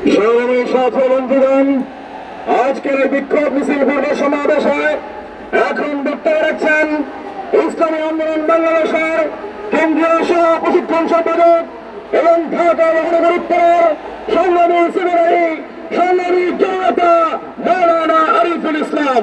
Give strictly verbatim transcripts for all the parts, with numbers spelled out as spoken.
সংগ্রামী সাথী বন্ধুগণ, আজকের এই বিক্ষোভ মিছিল পূর্ব সমাবেশে এখন বক্তব্য রাখছেন ইসলামী আন্দোলন বাংলাদেশের কেন্দ্রীয় সহ প্রশিক্ষণ সম্পাদক এবং ঢাকা মহানগর উত্তর সংগ্রামী সেক্রেটারি সংগ্রামী জনতা মৌলানা আরিফুল ইসলাম।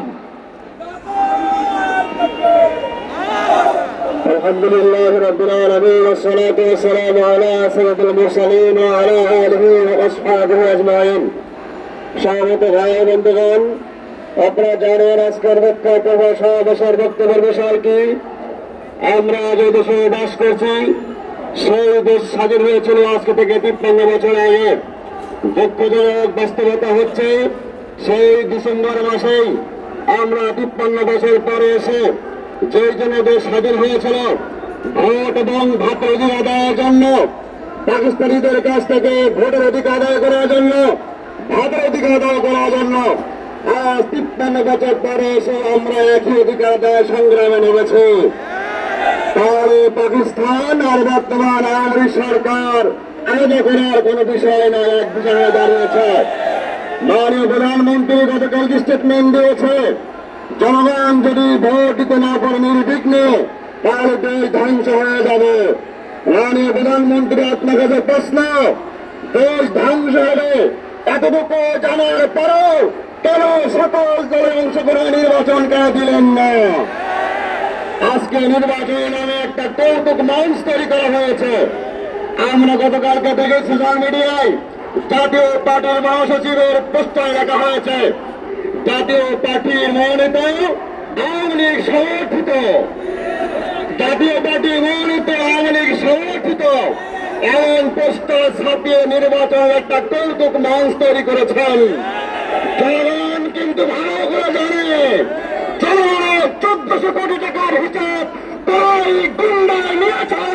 আলহামদুলিল্লাহ রাব্বিল আলামিন ওয়াসসালাতু ওয়াসসালামু আলা সাইয়্যিদিল মুরসালিন ওয়া আলা আলিহি ওয়া আসহাবিহি আজমাইন। সম্মানিত ভাই বন্ধুগণ, আপনারা জানেন আজকের বিক্ষোভ সমাবেশের বক্তব্যের বিষয় কি। আমরা যে দেশে বাস করছি সেই দেশ স্বাধীন হয়েছিল আজকে থেকে তিপ্পান্ন বছর আগে। দুঃখজনক বাস্তবতা হচ্ছে সেই ডিসেম্বর মাসেই আমরা তিপ্পান্ন বছর পরে এসে যেই জন্য দেশ স্বাধীন হয়েছিল ভোট এবং ভাতের অধিকার আদায়ের জন্য, পাকিস্তানিদের কাছ থেকে ভোটের অধিকার আদায় করার জন্য, ভাতের অধিকার আদায় করার জন্য আজ তিপ্পান্ন বছর পরে এসে আমরা একই অধিকার আদায় সংগ্রামে নেমেছি। তাহলে পাকিস্তান আর বর্তমান আওয়ামী সরকার আলাদা করার কোন বিষয় না, এক বিষয়ে দাঁড়িয়েছে। মাননীয় প্রধানমন্ত্রী গতকাল স্টেটমেন্ট দিয়েছে, জনগণ যদি ভোট দিতে না পারে নির্বিঘ্নে তাহলে দেশ ধ্বংস হয়ে যাবে। মাননীয় প্রধানমন্ত্রী, আপনার কাছে প্রশ্ন, দেশ ধ্বংস হবে এতটুকু জানার পরেও কেন সকল দলে অংশ করে নির্বাচন কেন দিলেন না? আজকে নির্বাচন নামে একটা কৌতুক মঞ্চ তৈরি করা হয়েছে। আমরা গতকালকে দেখে সোশ্যাল মিডিয়ায় জাতীয় পার্টির মহাসচিবের পোস্টার লেখা হয়েছে, জাতীয় পার্টির মনোনীত আওয়ামী লীগ সমর্থিত, জাতীয় পার্টি মনোনীত আওয়ামী লীগ সমর্থিত এমন পোস্টার ছাপিয়ে নির্বাচনের একটা কৌতুক মঞ্চ তৈরি করেছেন। জনগণ কিন্তু ভালো করে জানে জনগণের চোদ্দশো কোটি টাকার হিসাব তাই গুন্ডায় নিয়েছেন।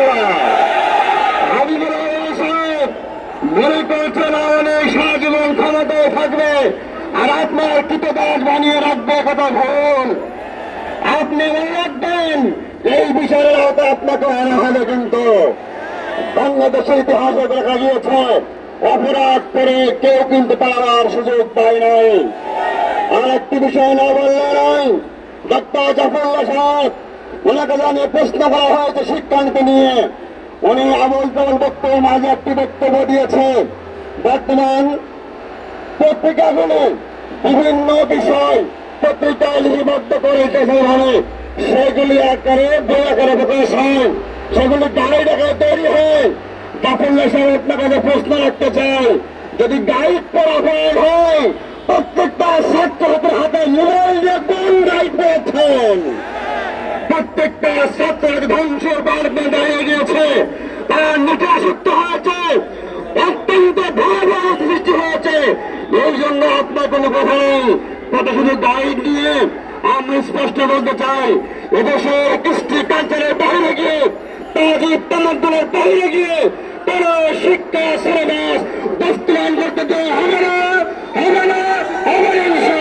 হাবিবুর রহমান সাহেব মনে করছেন অনেক সারা জীবন ক্ষমতায় থাকবে আর আপনার কৃতদাস বানিয়ে রাখবে, কথা ভুল। আপনি মনে রাখবেন এই বিষয়ের আওতায় আপনাকে আনা হবে। কিন্তু বাংলাদেশের ইতিহাসে দেখা গিয়েছে অপরাধ করে কেউ কিন্তু পালাবার সুযোগ পায় নাই। আর একটি বিষয় না বললে নয়, ডক্টর জাফরুল্লাহ সাহেব ওনাকে জানিয়ে প্রশ্ন করা হয়েছে শিক্ষানীতি নিয়ে, উনি আবুল তাবুল বক্তব্য মাঝে একটি বক্তব্য দিয়েছে। বর্তমান পত্রিকাগুলো বিভিন্ন বিষয় পত্রিকায় লিপিবদ্ধ করেছে, সেগুলি আকারে বই আকারে প্রকাশ হয়, সেগুলি গাইড আকারে তৈরি হয়। জাফরুল্লাহ সাহেব আপনার কাছে প্রশ্ন রাখতে চাই, যদি গাইড করা হয় প্রত্যেকটা ছাত্রের হাতে মোবাইল দিয়ে কোন গাইড পেয়েছেন? প্রত্যেকটা ছাত্রের ধ্বংসের বার্তা দাঁড়িয়ে গিয়েছে, তার নিচে আসক্ত হয়েছে, অত্যন্ত ভয়াবহ সৃষ্টি হয়েছে। এই জন্য আপনার কোনো কথা নেই, কথা শুধু গাইড নিয়ে আমি স্পষ্ট বলতে চাই, এদেশের কৃষ্টি কালচারের বাইরে গিয়ে, তাজিব তামাদ্দুনের বাইরে গিয়ে কোন শিক্ষা সিলেবাস বাস্তবায়ন করতে দেওয়া হবে না, হবে না, হবে না।